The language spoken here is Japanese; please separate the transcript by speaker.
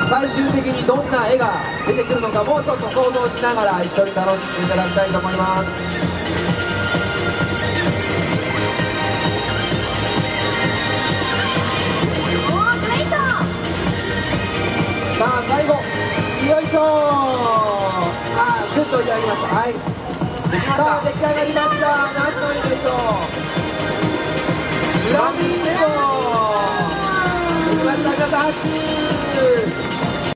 Speaker 1: 最終的にどんな絵が出てくるのか、もうちょっと想像しながら一緒に楽しんでいただきたいと思います。さあ最後、よいしょー。グッといただきました。はい、さあ出来上がりました。何の絵でしょう。フラミンゴできました。皆さん拍手。